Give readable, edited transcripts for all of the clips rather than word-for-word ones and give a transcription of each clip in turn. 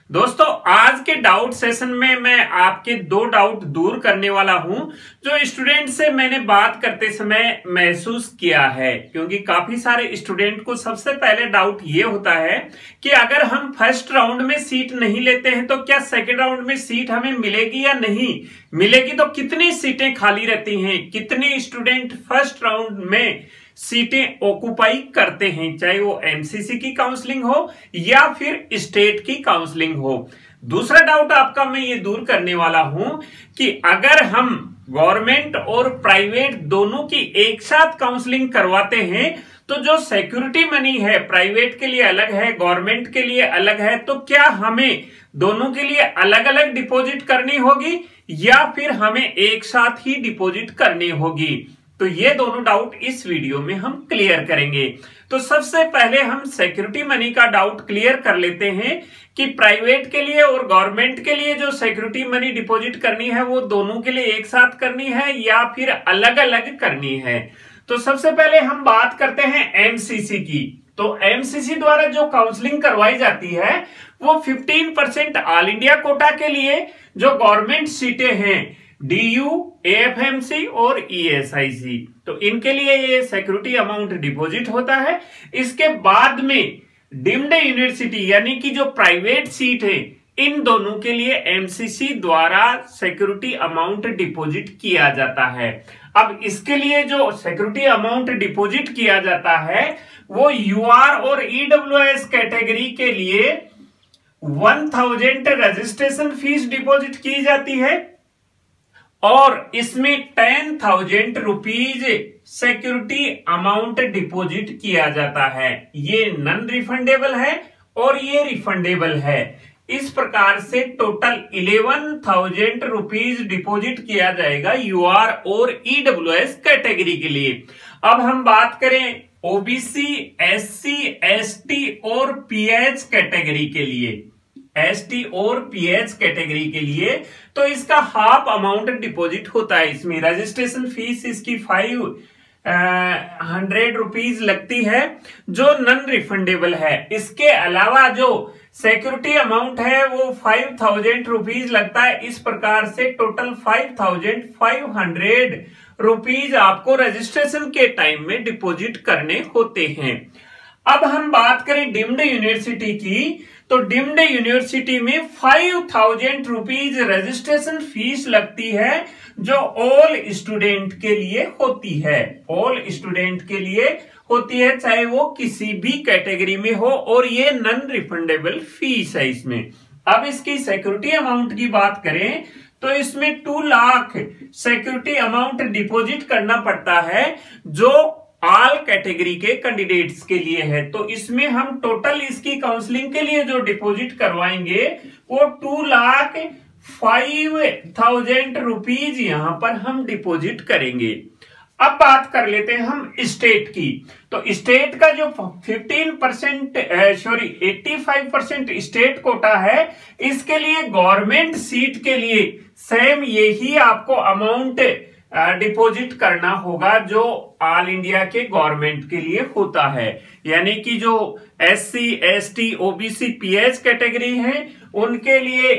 दोस्तों आज के डाउट सेशन में मैं आपके दो डाउट दूर करने वाला हूं जो स्टूडेंट से मैंने बात करते समय महसूस किया है। क्योंकि काफी सारे स्टूडेंट को सबसे पहले डाउट ये होता है कि अगर हम फर्स्ट राउंड में सीट नहीं लेते हैं तो क्या सेकंड राउंड में सीट हमें मिलेगी या नहीं मिलेगी, तो कितनी सीटें खाली रहती हैं, कितने स्टूडेंट फर्स्ट राउंड में सीटें ऑक्युपाई करते हैं, चाहे वो एमसीसी की काउंसलिंग हो या फिर स्टेट की काउंसलिंग हो। दूसरा डाउट आपका मैं ये दूर करने वाला हूं कि अगर हम गवर्नमेंट और प्राइवेट दोनों की एक साथ काउंसलिंग करवाते हैं तो जो सिक्योरिटी मनी है प्राइवेट के लिए अलग है, गवर्नमेंट के लिए अलग है, तो क्या हमें दोनों के लिए अलग अलग डिपॉजिट करनी होगी या फिर हमें एक साथ ही डिपॉजिट करनी होगी। तो ये दोनों डाउट इस वीडियो में हम क्लियर करेंगे। तो सबसे पहले हम सिक्योरिटी मनी का डाउट क्लियर कर लेते हैं कि प्राइवेट के लिए और गवर्नमेंट के लिए जो सिक्योरिटी मनी डिपॉजिट करनी है वो दोनों के लिए एक साथ करनी है या फिर अलग अलग करनी है। तो सबसे पहले हम बात करते हैं एमसीसी की। तो एमसीसी द्वारा जो काउंसलिंग करवाई जाती है वो 15% ऑल इंडिया कोटा के लिए जो गवर्नमेंट सीटें हैं DU, AFMC और ESIC, तो इनके लिए ये सिक्योरिटी अमाउंट डिपॉजिट होता है। इसके बाद में डीम्ड यूनिवर्सिटी यानी कि जो प्राइवेट सीट है इन दोनों के लिए एमसीसी द्वारा सिक्योरिटी अमाउंट डिपॉजिट किया जाता है। अब इसके लिए जो सिक्योरिटी अमाउंट डिपॉजिट किया जाता है वो UR और EWS कैटेगरी के लिए 1000 रजिस्ट्रेशन फीस डिपॉजिट की जाती है और इसमें 10,000 रुपीज सिक्योरिटी अमाउंट डिपॉजिट किया जाता है। ये नॉन रिफंडेबल है और ये रिफंडेबल है। इस प्रकार से टोटल 11,000 रुपीज डिपॉजिट किया जाएगा UR और EWS कैटेगरी के लिए। अब हम बात करें OBC, SC, ST और PH कैटेगरी के लिए, ST और PH कैटेगरी के लिए तो इसका हाफ अमाउंट डिपॉजिट होता है। इसमें रजिस्ट्रेशन फीस इसकी 500 रुपीज लगती है जो नॉन रिफंडेबल है। इसके अलावा जो सिक्योरिटी अमाउंट है वो 5,000 रुपीज लगता है। इस प्रकार से टोटल 5,500 रुपीज आपको रजिस्ट्रेशन के टाइम में डिपॉजिट करने होते हैं। अब हम बात करें डीम्ड यूनिवर्सिटी की, तो डीम्ड यूनिवर्सिटी में 5,000 रुपीज रजिस्ट्रेशन फीस लगती है जो ऑल स्टूडेंट के लिए होती है। ऑल स्टूडेंट के लिए होती है चाहे वो किसी भी कैटेगरी में हो और ये नॉन रिफंडेबल फीस है इसमें। अब इसकी सिक्योरिटी अमाउंट की बात करें तो इसमें 2 लाख सिक्योरिटी अमाउंट डिपॉजिट करना पड़ता है जो ऑल कैटेगरी के कैंडिडेट्स के लिए है। तो इसमें हम टोटल इसकी काउंसलिंग के लिए जो डिपॉजिट करवाएंगे वो 2,05,000 रुपीज यहां पर हम डिपॉजिट करेंगे। अब बात कर लेते हैं हम स्टेट की। तो स्टेट का जो 85% स्टेट कोटा है इसके लिए गवर्नमेंट सीट के लिए सेम यही आपको अमाउंट डिपॉजिट करना होगा जो ऑल इंडिया के गवर्नमेंट के लिए होता है। यानी कि जो SC, ST, OBC, PH category है उनके लिए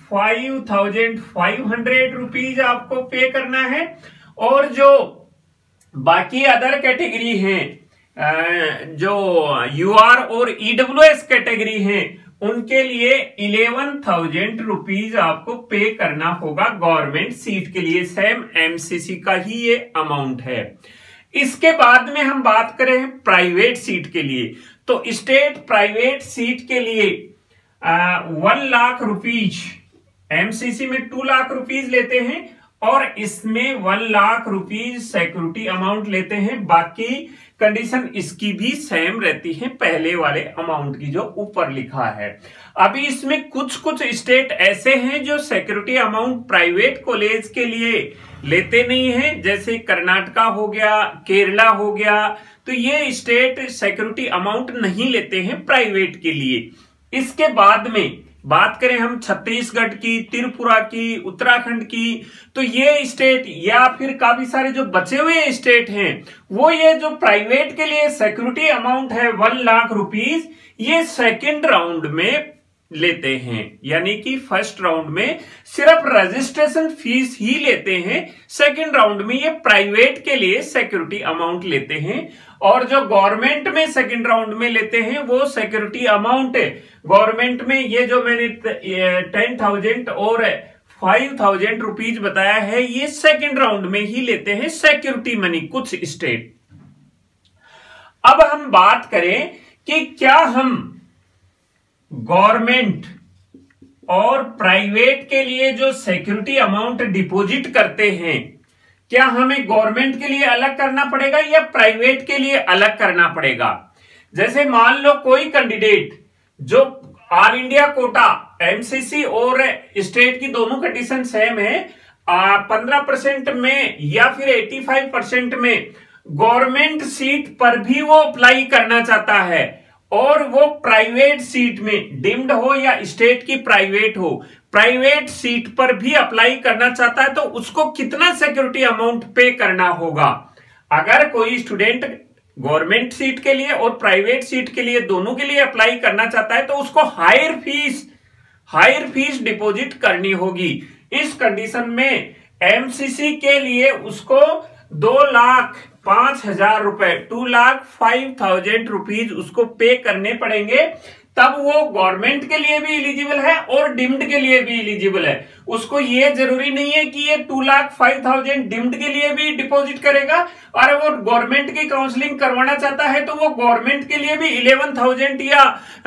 5,500 रुपीज आपको पे करना है और जो बाकी अदर कैटेगरी हैं जो UR और EWS कैटेगरी हैं उनके लिए 11,000 रुपीज आपको पे करना होगा गवर्नमेंट सीट के लिए। सेम एमसीसी का ही ये अमाउंट है। इसके बाद में हम बात करें प्राइवेट सीट के लिए, तो स्टेट प्राइवेट सीट के लिए 1 लाख रुपीज, एमसीसी में 2 लाख रुपीज लेते हैं और इसमें 1 लाख रुपीज सिक्योरिटी अमाउंट लेते हैं। बाकी कंडीशन इसकी भी सेम रहती है पहले वाले अमाउंट की जो ऊपर लिखा है। अभी इसमें कुछ स्टेट ऐसे हैं जो सिक्योरिटी अमाउंट प्राइवेट कॉलेज के लिए लेते नहीं है, जैसे कर्नाटका हो गया, केरला हो गया, तो ये स्टेट सिक्योरिटी अमाउंट नहीं लेते हैं प्राइवेट के लिए। इसके बाद में बात करें हम छत्तीसगढ़ की, त्रिपुरा की, उत्तराखंड की, तो ये स्टेट या फिर काफी सारे जो बचे हुए स्टेट हैं वो ये जो प्राइवेट के लिए सिक्योरिटी अमाउंट है 1 लाख रुपीज ये सेकेंड राउंड में लेते हैं, यानी कि फर्स्ट राउंड में सिर्फ रजिस्ट्रेशन फीस ही लेते हैं, सेकंड राउंड में ये प्राइवेट के लिए सिक्योरिटी अमाउंट लेते हैं। और जो गवर्नमेंट में सेकंड राउंड में लेते हैं वो सिक्योरिटी अमाउंट गवर्नमेंट में ये जो मैंने 10,000 और 5,000 रुपीज बताया है, ये सेकंड राउंड में ही लेते हैं सिक्योरिटी मनी कुछ स्टेट। अब हम बात करें कि क्या हम गवर्नमेंट और प्राइवेट के लिए जो सिक्योरिटी अमाउंट डिपॉजिट करते हैं, क्या हमें गवर्नमेंट के लिए अलग करना पड़ेगा या प्राइवेट के लिए अलग करना पड़ेगा। जैसे मान लो कोई कैंडिडेट जो ऑल इंडिया कोटा एमसीसी और स्टेट की दोनों कंडीशन सेम है, 15% में या फिर 85% में गवर्नमेंट सीट पर भी वो अप्लाई करना चाहता है, और वो प्राइवेट सीट में डिम्ड हो या स्टेट की प्राइवेट हो, प्राइवेट सीट पर भी अप्लाई करना चाहता है, तो उसको कितना सिक्योरिटी अमाउंट पे करना होगा। अगर कोई स्टूडेंट गवर्नमेंट सीट के लिए और प्राइवेट सीट के लिए दोनों के लिए अप्लाई करना चाहता है तो उसको हायर फीस डिपॉजिट करनी होगी। इस कंडीशन में एमसीसी के लिए उसको 2,05,000 रुपए 2,05,000 रुपीज उसको पे करने पड़ेंगे, तब वो गवर्नमेंट के लिए भी एलिजिबल है और डिम्ड के लिए भी एलिजिबल है। उसको ये जरूरी नहीं है कि ये 2,05,000 डिम्ड के लिए भी डिपॉजिट करेगा, और वो गवर्नमेंट की काउंसलिंग करवाना चाहता है तो वो गवर्नमेंट के लिए भी 11,000 या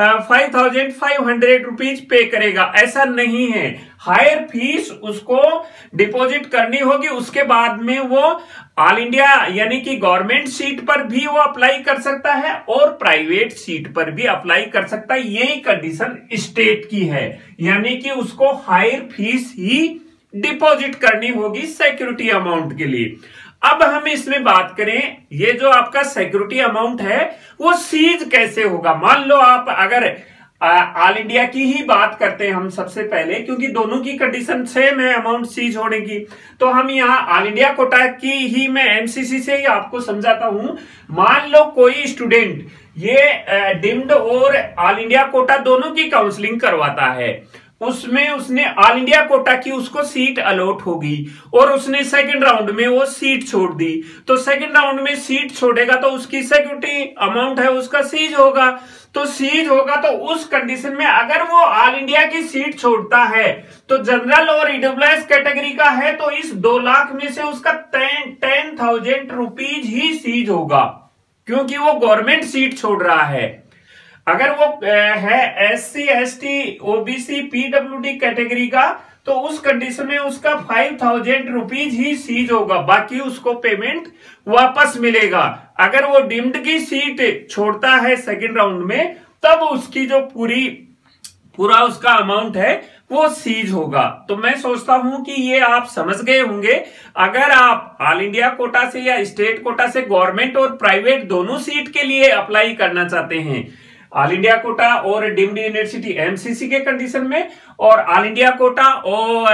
5,500 रुपीज पे करेगा। ऐसा नहीं है, हायर फीस उसको डिपॉजिट करनी होगी। उसके बाद में वो ऑल इंडिया यानी कि गवर्नमेंट सीट पर भी वो अप्लाई कर सकता है और प्राइवेट सीट पर भी अप्लाई कर सकता है। यही कंडीशन स्टेट की है, यानी कि उसको हायर फीस ही डिपॉजिट करनी होगी सिक्योरिटी अमाउंट के लिए। अब हम इसमें बात करें, ये जो आपका सिक्योरिटी अमाउंट है वो सीज कैसे होगा। मान लो आप अगर ऑल इंडिया की ही बात करते हैं हम सबसे पहले, क्योंकि दोनों की कंडीशन सेम है अमाउंट सीज होने की, तो हम यहाँ ऑल इंडिया कोटा की ही मैं एमसीसी से ही आपको समझाता हूं। मान लो कोई स्टूडेंट ये डिम्ड और ऑल इंडिया कोटा दोनों की काउंसलिंग करवाता है, उसमें उसने ऑल इंडिया कोटा की उसको सीट अलॉट होगी और उसने सेकंड राउंड में वो सीट छोड़ दी, तो सेकंड राउंड में सीट छोड़ेगा तो उसकी सिक्योरिटी अमाउंट है उसका सीज होगा। तो सीज होगा तो उस कंडीशन में अगर वो ऑल इंडिया की सीट छोड़ता है तो जनरल और ईडब्ल्यूएस कैटेगरी का है, तो इस 2 लाख में से उसका 10,000 रुपीज ही सीज होगा, क्योंकि वो गवर्नमेंट सीट छोड़ रहा है। अगर वो है SC ST OBC PWD category का, तो उस कंडीशन में उसका 5,000 रुपीज ही सीज होगा, बाकी उसको पेमेंट वापस मिलेगा। अगर वो डिम्ड की सीट छोड़ता है सेकंड राउंड में, तब उसकी जो पूरा उसका अमाउंट है वो सीज होगा। तो मैं सोचता हूं कि ये आप समझ गए होंगे। अगर आप ऑल इंडिया कोटा से या स्टेट कोटा से गवर्नमेंट और प्राइवेट दोनों सीट के लिए अप्लाई करना चाहते हैं, ऑल इंडिया कोटा और डिम्ड यूनिवर्सिटी एमसीसी के कंडीशन में, और ऑल इंडिया कोटा और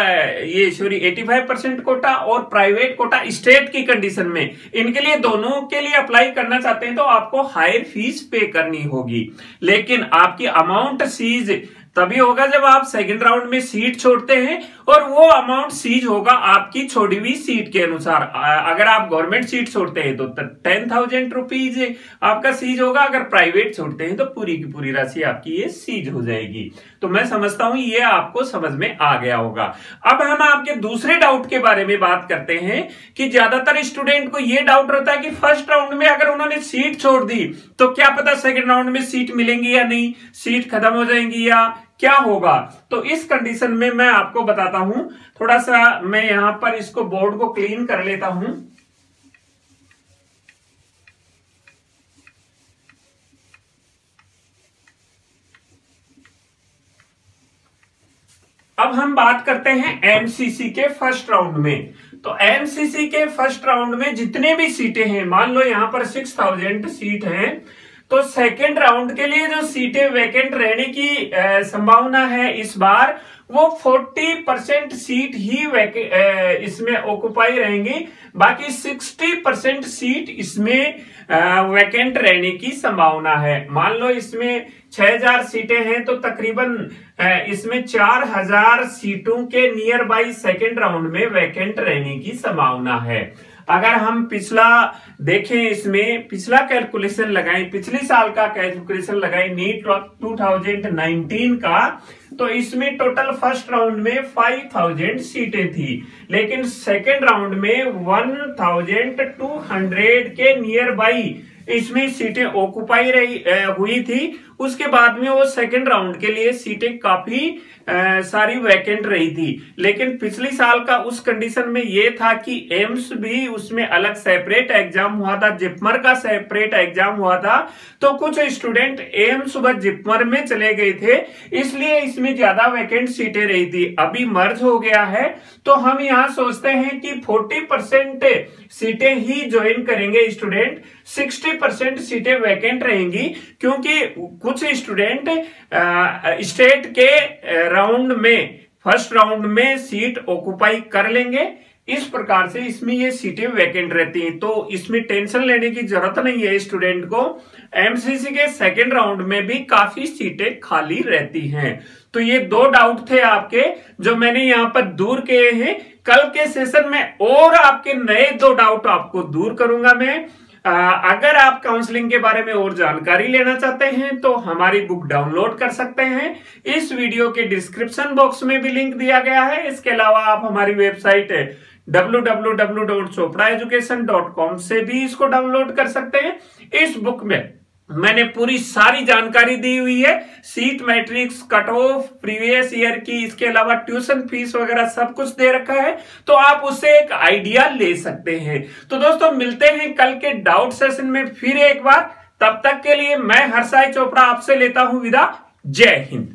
85% कोटा और प्राइवेट कोटा स्टेट की कंडीशन में, इनके लिए दोनों के लिए अप्लाई करना चाहते हैं तो आपको हायर फीस पे करनी होगी। लेकिन आपकी अमाउंट सीज तभी होगा जब आप सेकंड राउंड में सीट छोड़ते हैं, और वो अमाउंट सीज होगा आपकी छोड़ी हुई सीट के अनुसार। अगर आप गवर्नमेंट सीट छोड़ते हैं तो 10,000 रुपीज आपका सीज होगा, अगर प्राइवेट छोड़ते हैं तो पूरी की पूरी राशि आपकी ये सीज हो जाएगी। तो मैं समझता हूं ये आपको समझ में आ गया होगा। अब हम आपके दूसरे डाउट के बारे में बात करते हैं कि ज्यादातर स्टूडेंट को ये डाउट रहता है कि फर्स्ट राउंड में अगर उन्होंने सीट छोड़ दी तो क्या पता सेकंड राउंड में सीट मिलेंगी या नहीं, सीट खत्म हो जाएंगी या क्या होगा। तो इस कंडीशन में मैं आपको बताता हूं, थोड़ा सा मैं यहां पर इसको बोर्ड को क्लीन कर लेता हूं। अब हम बात करते हैं एमसीसी के फर्स्ट राउंड में। तो एमसीसी के फर्स्ट राउंड में जितने भी सीटें हैं, मान लो यहां पर 6,000 सीट हैं, तो सेकेंड राउंड के लिए जो सीटें वैकेंट रहने की संभावना है इस बार, वो 40% सीट ही इसमें ऑक्युपाई रहेंगी, बाकी 60% सीट इसमें वैकेंट रहने की संभावना है। मान लो इसमें 6000 सीटें हैं, तो तकरीबन इसमें 4000 सीटों के नियर बाई सेकेंड राउंड में वैकेंट रहने की संभावना है। अगर हम पिछला देखें, इसमें पिछला कैलकुलेशन लगाएं, पिछले साल का कैलकुलेशन लगाएं नीट 2019 का, तो इसमें टोटल फर्स्ट राउंड में 5000 सीटें थी, लेकिन सेकेंड राउंड में 1200 के नियर बाई इसमें सीटें ऑक्युपाई हुई थी। उसके बाद में वो सेकेंड राउंड के लिए सीटें काफी सारी वैकेंट रही थी। लेकिन पिछले साल का उस कंडीशन में ये था कि एम्स भी उसमें अलग सेपरेट एग्जाम हुआ था, जिपमर का सेपरेट एग्जाम हुआ था, तो कुछ स्टूडेंट एम्स व जिपमर में चले गए थे, इसलिए इसमें ज्यादा वैकेंट सीटें रही थी। अभी मर्ज हो गया है, तो हम यहाँ सोचते हैं कि 40% सीटें ही ज्वाइन करेंगे स्टूडेंट, 60% सीटें वैकेंट रहेंगी, क्योंकि कुछ स्टूडेंट स्टेट के राउंड में फर्स्ट राउंड में सीट ऑक्युपाई कर लेंगे। इस प्रकार से इसमें ये सीटें वैकेंट रहती हैं, तो इसमें टेंशन लेने की जरूरत नहीं है स्टूडेंट को। एमसीसी के सेकेंड राउंड में भी काफी सीटें खाली रहती हैं। तो ये 2 डाउट थे आपके, जो मैंने यहाँ पर दूर किए हैं। कल के सेशन में और आपके नए 2 डाउट आपको दूर करूंगा मैं। अगर आप काउंसलिंग के बारे में और जानकारी लेना चाहते हैं तो हमारी बुक डाउनलोड कर सकते हैं। इस वीडियो के डिस्क्रिप्शन बॉक्स में भी लिंक दिया गया है। इसके अलावा आप हमारी वेबसाइट www.chopraeducation.com से भी इसको डाउनलोड कर सकते हैं। इस बुक में मैंने पूरी सारी जानकारी दी हुई है, seat matrix, cut off, previous year की, इसके अलावा ट्यूशन फीस वगैरह सब कुछ दे रखा है, तो आप उससे एक आइडिया ले सकते हैं। तो दोस्तों मिलते हैं कल के डाउट सेशन में फिर एक बार। तब तक के लिए मैं हर्षाई चोपड़ा आपसे लेता हूं विदा। जय हिंद।